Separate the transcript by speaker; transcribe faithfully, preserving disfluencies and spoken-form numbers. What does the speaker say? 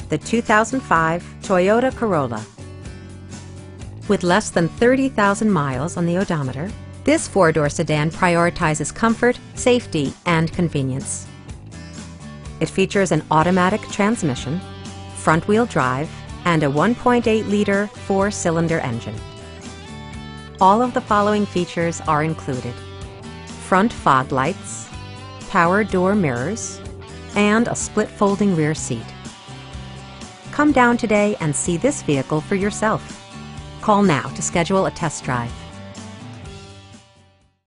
Speaker 1: the two thousand five Toyota Corolla. With less than thirty thousand miles on the odometer, this four-door sedan prioritizes comfort, safety, and convenience. It features an automatic transmission, front-wheel drive, and a one point eight liter four-cylinder engine. All of the following features are included: front fog lights, power door mirrors, and a split folding rear seat. Come down today and see this vehicle for yourself. Call now to schedule a test drive.